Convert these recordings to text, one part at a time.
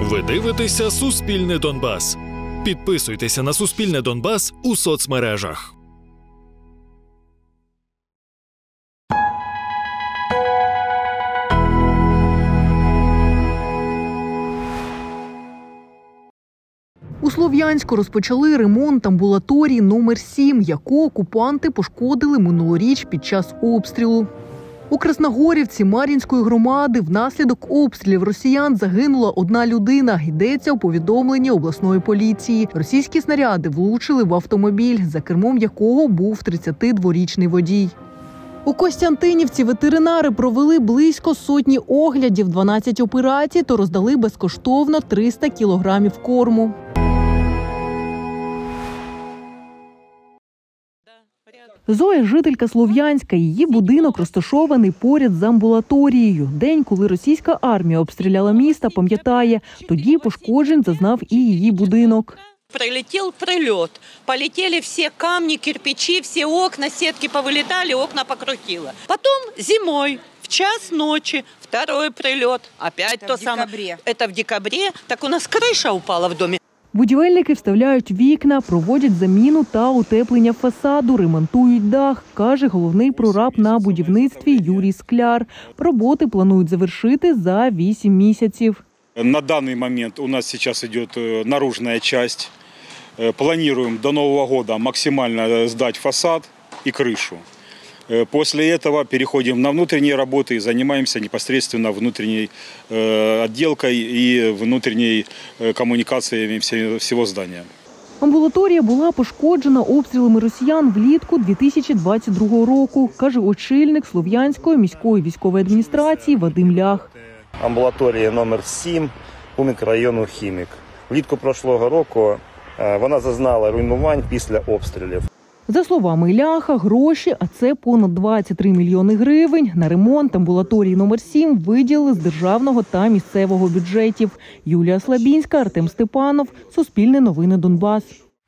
Ви дивитеся «Суспільне Донбас». Підписуйтеся на «Суспільне Донбас» у соцмережах. У Слов'янську розпочали ремонт амбулаторії номер 7, яку окупанти пошкодили минулоріч під час обстрілу. У Красногорівці Мар'їнської громади внаслідок обстрілів росіян загинула одна людина. Йдеться у повідомленні обласної поліції. Російські снаряди влучили в автомобіль, за кермом якого був 32-річний водій. У Костянтинівці ветеринари провели близько сотні оглядів, 12 операцій та роздали безкоштовно 300 кілограмів корму. Зоя – жителька Слов'янська. Її будинок розташований поряд з амбулаторією. День, коли російська армія обстріляла місто, пам'ятає. Тоді пошкоджень зазнав і її будинок. Прилетел прилет. Полетели все камни, кирпичи, все окна, сетки повылетали, окна покрутило. Потом зимой, в час ночи, второй прилет. Опять то самое. Это в декабре. Так у нас крыша упала в доме. Будівельники вставляють вікна, проводять заміну та утеплення фасаду, ремонтують дах, каже головний прораб на будівництві Юрій Скляр. Роботи планують завершити за 8 місяців. На данный момент у нас сейчас идет наружная часть. Планируем до Нового года максимально сдать фасад и крышу. После этого переходим на внутренние работы и занимаемся непосредственно внутренней отделкой и внутренней коммуникацией всего здания. Амбулаторія була пошкоджена обстрілами росіян влітку 2022 року, каже очільник Слов'янської міської військової адміністрації Вадим Лях. Амбулаторія номер 7 у мікрорайону Хімік. Влітку прошлого року вона зазнала руйнувань після обстрілів. За словами Ляха, гроші, а це понад 23 мільйони гривень, на ремонт амбулаторії номер 7 виділили з державного та місцевого бюджетів. Юлія Слабінська, Артем Степанов, Суспільне новини Донбас.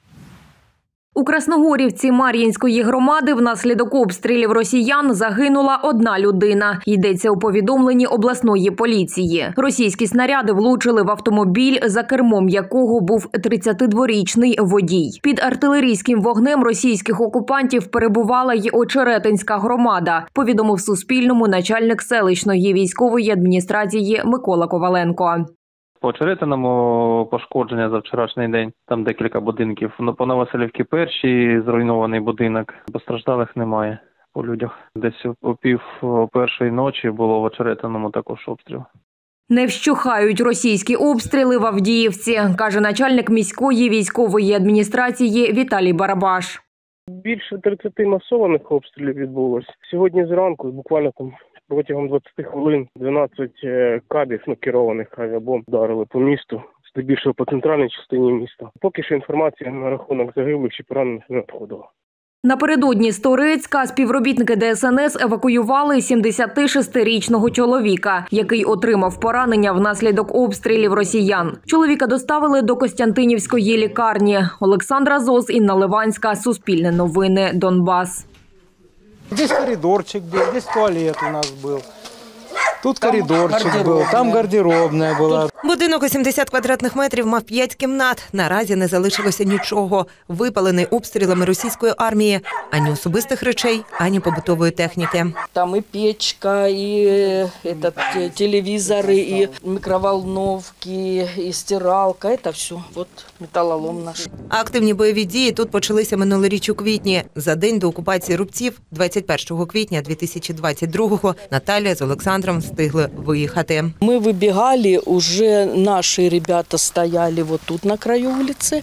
У Красногорівці Мар'їнської громади внаслідок обстрілів росіян загинула одна людина. Йдеться у повідомленні обласної поліції. Російські снаряди влучили в автомобіль, за кермом якого був 32-річний водій. Під артилерійським вогнем російських окупантів перебувала й Очеретинська громада, повідомив Суспільному начальник селищної військової адміністрації Микола Коваленко. По Очеретиному пошкодження за вчорашній день, там декілька будинків. По Новоселівці першій зруйнований будинок, постраждалих немає по людях. Десь о пів першої ночі було в Очеретиному також обстріл. Не вщухають російські обстріли в Авдіївці, каже начальник міської військової адміністрації Віталій Барабаш. Більше 30 масованих обстрілів відбулося. Сьогодні зранку, буквально протягом 20 хвилин, 12 кабів керованих авіабомб вдарили по місту, здебільшого по центральній частині міста. Поки що інформація на рахунок загиблих чи поранених не надходила. Напередодні з Торецька співробітники ДСНС евакуювали 76-річного чоловіка, який отримав поранення внаслідок обстрілів росіян. Чоловіка доставили до Костянтинівської лікарні. Олександра Зос, Інна Ливанська, Суспільне новини, Донбас. Здесь коридорчик был, здесь туалет у нас был. Тут коридорчик был, там гардеробная была. Будинок у 70 квадратних метрів мав 5 кімнат. Наразі не залишилося нічого. Випалений обстрілами російської армії. Ані особистих речей, ані побутової техніки. Там і печка, і телевізори, і мікроволновки, і стиралка. Це все. От металолом наш. Активні бойові дії тут почалися минулоріч у квітні. За день до окупації рубців, 21 квітня 2022-го, Наталія з Олександром встигли виїхати. Ми вибігали, уже наши ребята стояли вот тут на краю улицы,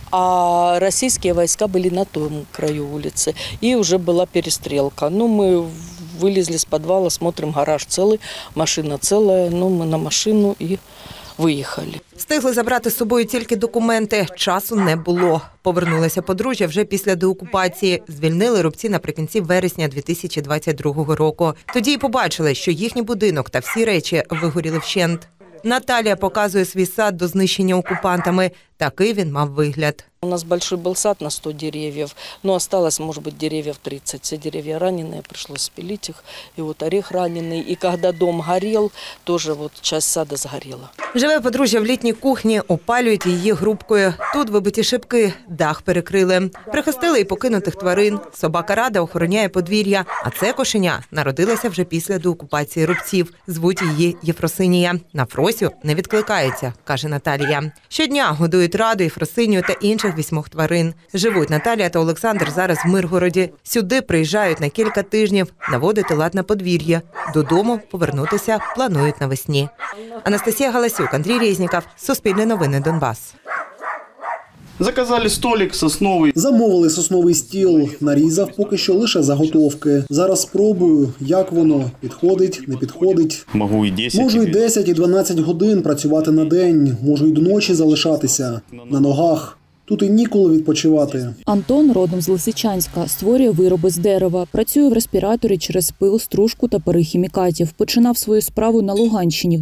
а российские войска были на том краю улицы. И уже была перестрелка. Мы вылезли с подвала, смотрим, гараж целый, машина целая. Мы на машину и виїхали. Встигли забрати з собою тільки документи. Часу не було. Повернулися подружжя вже після деокупації. Звільнили рубці наприкінці вересня 2022 року. Тоді й побачили, що їхній будинок та всі речі вигоріли вщент. Наталія показує свій сад до знищення окупантами. Такий він мав вигляд. У нас большой был сад на 100 деревьев, но осталось, может быть, деревьев 30. Все деревья раненые, пришлось спилить их. И вот орех раненый. И когда дом горел, тоже вот часть сада сгорела. Живе подружжя в літній кухні, опалюють її грубкою. Тут вибиті шибки, дах перекрили. Прихистили і покинутих тварин. Собака Рада охороняє подвір'я. А це кошеня народилася вже після деокупації рубців. Звуть її Єфросинія. На Фросю не відкликається, каже Наталія. Щодня годують Раду, Єфросинію та інших 8 тварин. Живуть Наталія та Олександр зараз в Миргороді. Сюди приїжджають на кілька тижнів наводити лад на подвір'я. Додому повернутися планують навесні. Анастасія Галасюк, Андрій Резніков, Суспільне новини, Донбас. Заказали столик сосновий. Замовили сосновий стіл. Нарізав поки що лише заготовки. Зараз спробую, як воно. Підходить, не підходить. Можу і 10, і 12 годин працювати на день. Можу і до ночі залишатися. На ногах. Тут і ніколи відпочивати. Антон, родом з Лисичанська, створює вироби з дерева. Працює в респіраторі через пил, стружку та пари хімікатів. Починав свою справу на Луганщині в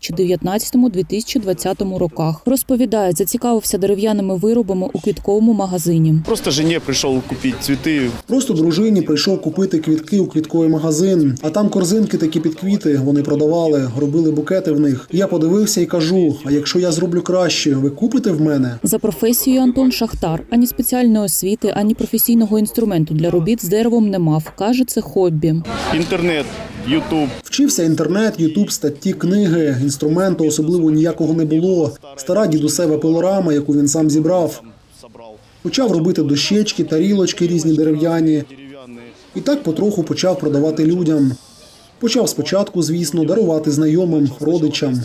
2019-2020 роках. Розповідає, зацікавився дерев'яними виробами у квітковому магазині. Просто жені прийшов купити цвіти. Просто дружині прийшов купити квітки у квітковий магазин. А там корзинки такі під квіти вони продавали, робили букети в них. Я подивився і кажу, а якщо я зроблю краще, ви купите в мене? За професією Антон шахтар. Ані спеціальної освіти, ані професійного інструменту для робіт з деревом не мав. Каже, це хобі. Інтернет, Ютуб. Вчився інтернет, Ютуб, статті, книги. Інструменту особливо ніякого не було. Стара дідусева пилорама, яку він сам зібрав. Почав робити дощечки, тарілочки різні дерев'яні. І так потроху почав продавати людям. Почав спочатку, звісно, дарувати знайомим, родичам.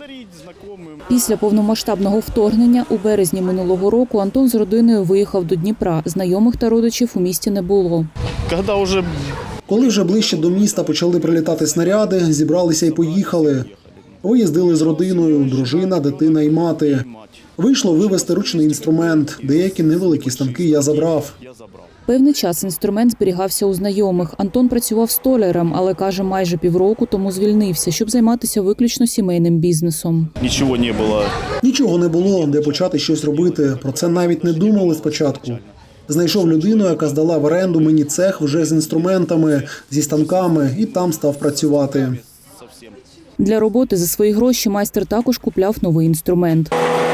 Після повномасштабного вторгнення у березні минулого року Антон з родиною виїхав до Дніпра. Знайомих та родичів у місті не було. Коли вже ближче до міста почали прилітати снаряди, зібралися і поїхали. Виїздили з родиною, дружина, дитина і мати. Вийшло вивезти ручний інструмент. Деякі невеликі станки я забрав. Певний час інструмент зберігався у знайомих. Антон працював столярем, але, каже, майже півроку тому звільнився, щоб займатися виключно сімейним бізнесом. Нічого не було, де почати щось робити. Про це навіть не думали спочатку. Знайшов людину, яка здала в оренду мені цех вже з інструментами, зі станками, і там став працювати. Для роботи за свої гроші майстер також купляв новий інструмент.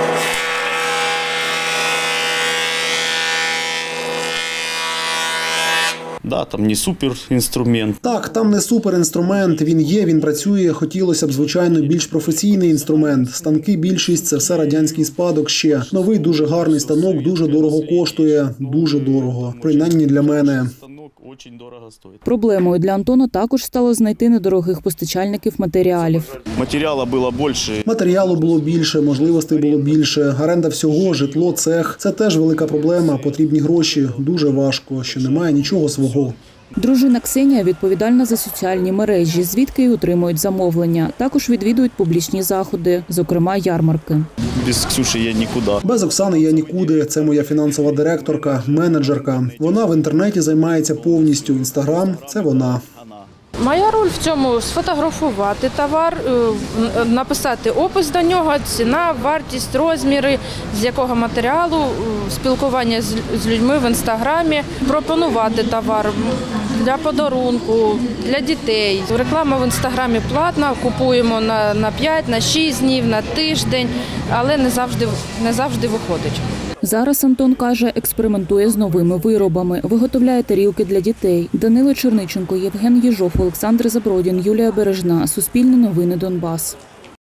Да, там не суперінструмент. Так, там не суперінструмент, він є, він працює, хотілося б, звичайно, більш професійний інструмент. Станки більшість – це все радянський спадок ще. Новий дуже гарний станок, дуже дорого коштує, дуже дорого, принаймні для мене. Проблемою для Антона також стало знайти недорогих постачальників матеріалів. Матеріалу було більше, можливостей було більше. Оренда всього, житло, цех – це теж велика проблема, потрібні гроші, дуже важко, що немає нічого свого. Дружина Ксенія відповідальна за соціальні мережі, звідки й отримують замовлення. Також відвідують публічні заходи, зокрема ярмарки. Без Ксюші я нікуди. Без Оксани я нікуди. Це моя фінансова директорка, менеджерка. Вона в інтернеті займається повністю. Інстаграм – це вона. Моя роль в цьому – сфотографувати товар, написати опис до нього, ціна, вартість, розміри, з якого матеріалу, спілкування з людьми в інстаграмі, пропонувати товар для подарунку, для дітей. Реклама в інстаграмі платна, купуємо на 5, на 6 днів, на тиждень, але не завжди виходить. Зараз Антон, каже, експериментує з новими виробами. Виготовляє тарілки для дітей. Данило Черниченко, Євген Єжов, Олександр Забродін, Юлія Бережна. Суспільне новини, Донбас.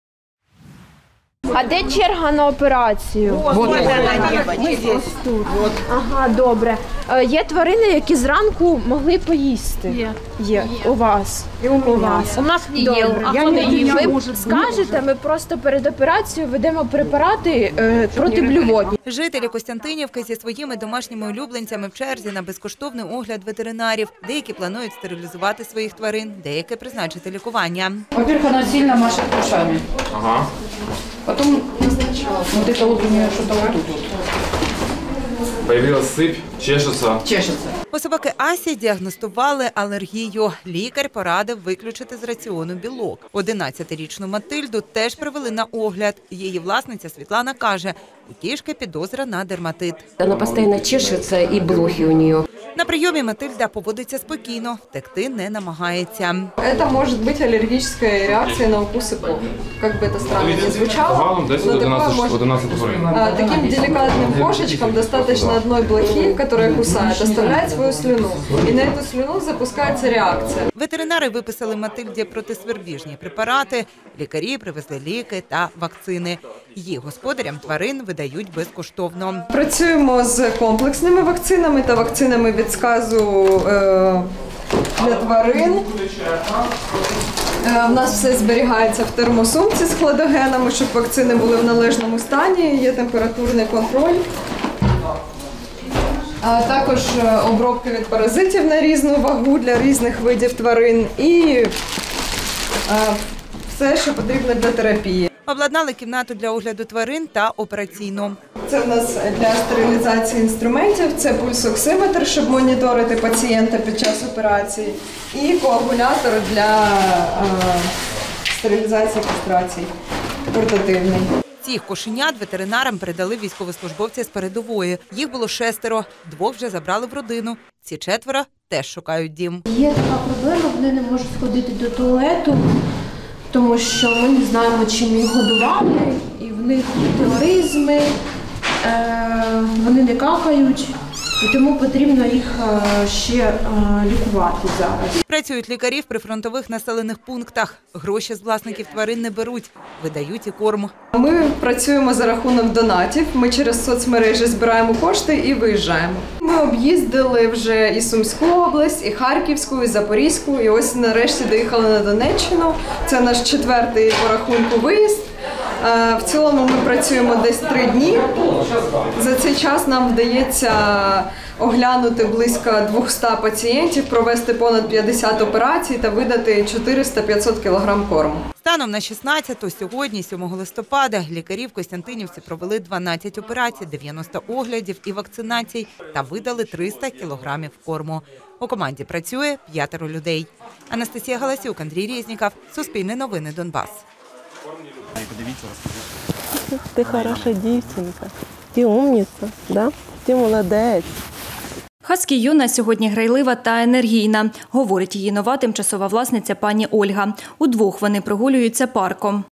А де черга на операцію? Ми тут. Ага, добре. Є тварини, які зранку могли поїсти? Є. У вас? І у вас. У нас є. Ви скажете, ми просто перед операцією ведемо препарати протиблювотні. Жителі Костянтинівки зі своїми домашніми улюбленцями в черзі на безкоштовний огляд ветеринарів. Деякі планують стерилізувати своїх тварин, деякі призначити лікування. Во-первых, она сильно машет ушами. Ага. Потом вот это вот у нее что-то вот тут вот. Появилась сыпь, чешется. Чешется. У собаки Асі діагностували алергію. Лікар порадив виключити з раціону білок. 11-річну Матильду теж привели на огляд. Її власниця Світлана каже, у кішки підозра на дерматит. Вона постійно чешеться і блохи у неї. На прийомі Матильда поводиться спокійно, втекти не намагається. Це може бути алергічна реакція на укус і пух. Як би це странно не звучало, таким деликатним кошечкам достаточно одної блохи, яка кусає, оставляє свою слюну. І на цю слюну запускається реакція. Ветеринари виписали Матильді протисвербіжні препарати, лікарі привезли ліки та вакцини. Їх господарям тварин видають безкоштовно. Працюємо з комплексними вакцинами та вакцинами від сказу для тварин. У нас все зберігається в термосумці з хладогенами, щоб вакцини були в належному стані, є температурний контроль. Також обробки від паразитів на різну вагу для різних видів тварин і все, що потрібно для терапії. Обладнали кімнату для огляду тварин та операційну. Це в нас для стерилізації інструментів, це пульсоксиметр, щоб моніторити пацієнта під час операції, і коагулятор для стерилізації кастрації, портативний. Цих кошенят ветеринарам передали військовослужбовці з передової. Їх було 6, 2 вже забрали в родину. Ці 4 теж шукають дім. Є така проблема, вони не можуть сходити до туалету, тому що ми не знаємо, чим їх годували, і в них метеоризми, вони не какають, і тому потрібно їх ще лікувати зараз. Працюють лікарі в прифронтових населених пунктах. Гроші з власників тварин не беруть, видають і корм. Ми працюємо за рахунок донатів, ми через соцмережі збираємо кошти і виїжджаємо. Ми об'їздили вже і Сумську область, і Харківську, і Запорізьку, і ось нарешті доїхали на Донеччину. Це наш 4-й по рахунку виїзд. В цілому ми працюємо десь 3 дні. За цей час нам вдається оглянути близько 200 пацієнтів, провести понад 50 операцій та видати 400-500 кг корму. Станом на 16-ту, сьогодні, 7 листопада, лікарі в Костянтинівці провели 12 операцій, 90 оглядів і вакцинацій та видали 300 кілограмів корму. У команді працює 5 людей. Анастасія Галасюк, Андрій Резніков, Суспільне новини, Донбас. Ти хороша дівчинка, ти умниця, да? Ти молодець. Хаскі Юна сьогодні грайлива та енергійна, говорить її нова тимчасова власниця пані Ольга. Удвох вони прогулюються парком.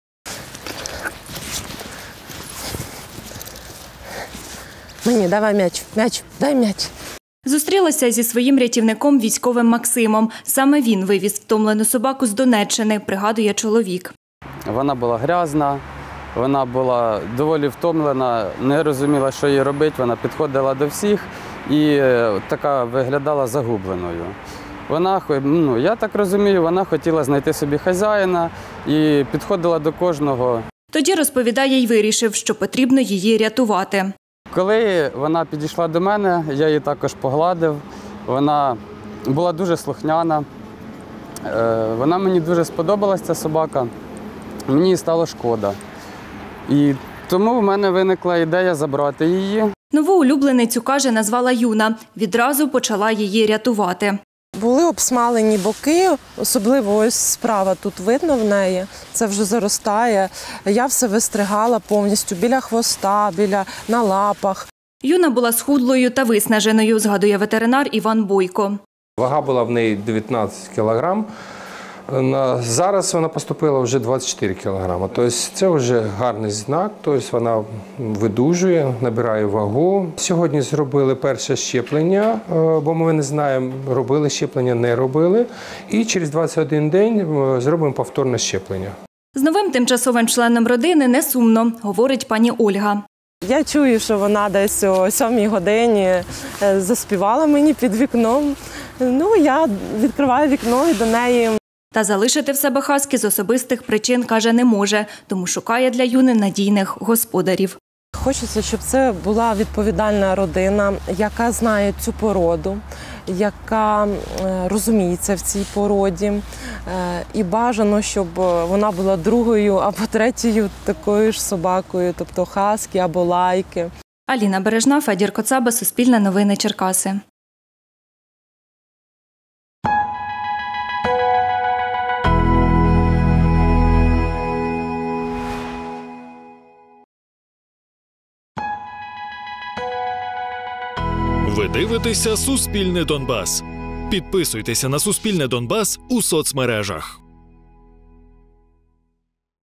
Мені давай м'яч, дай м'яч. Зустрілася зі своїм рятівником військовим Максимом. Саме він вивіз втомлену собаку з Донеччини, пригадує чоловік. Вона була грязна, вона була доволі втомлена, не розуміла, що їй робити. Вона підходила до всіх і така виглядала загубленою. Вона, я так розумію, вона хотіла знайти собі хазяїна і підходила до кожного. Тоді, розповідає, й вирішив, що потрібно її рятувати. Коли вона підійшла до мене, я її також погладив. Вона була дуже слухняна. Вона мені дуже сподобалась, ця собака. Мені стало шкода. І тому в мене виникла ідея забрати її. Нову улюбленицю, каже, назвала Юна. Відразу почала її рятувати. Були обсмалені боки, особливо ось справа тут видно в неї, це вже заростає. Я все вистригала повністю біля хвоста, на лапах. Юна була схудлою та виснаженою, згадує ветеринар Іван Бойко. Вага була в неї 19 кілограм. Зараз вона поступила вже 24 кілограми. Тобто це вже гарний знак, тобто вона видужує, набирає вагу. Сьогодні зробили перше щеплення, бо ми не знаємо, робили щеплення, не робили. І через 21 день зробимо повторне щеплення. З новим тимчасовим членом родини не сумно, говорить пані Ольга. Я чую, що вона десь о 7-й годині заспівала мені під вікном. Я відкриваю вікно і до неї. Та залишити в себе хаскі з особистих причин, каже, не може, тому шукає для Юни надійних господарів. Хочеться, щоб це була відповідальна родина, яка знає цю породу, яка розуміється в цій породі. І бажано, щоб вона була другою або третьою такою ж собакою, тобто хаскі або лайки. Аліна Бережна, Федір Коцаба, Суспільне новини, Черкаси. Ви дивитеся «Суспільне Донбас». Підписуйтеся на «Суспільне Донбас» у соцмережах.